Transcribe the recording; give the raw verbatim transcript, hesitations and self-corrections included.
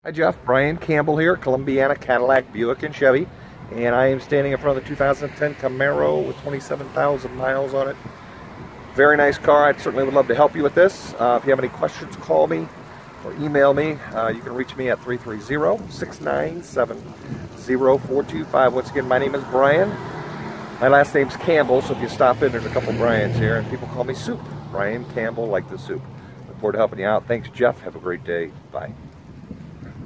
Hi Jeff, Brian Campbell here, Columbiana Cadillac, Buick and Chevy, and I am standing in front of the two thousand ten Camaro with twenty-seven thousand miles on it. Very nice car. I certainly would love to help you with this. Uh, if you have any questions, call me or email me. Uh, you can reach me at three three zero, six nine seven, zero four two five. Once again, my name is Brian. My last name's Campbell, so if you stop in, there's a couple Brians here, and people call me Soup. Brian Campbell, like the soup. Look forward to helping you out. Thanks, Jeff. Have a great day. Bye.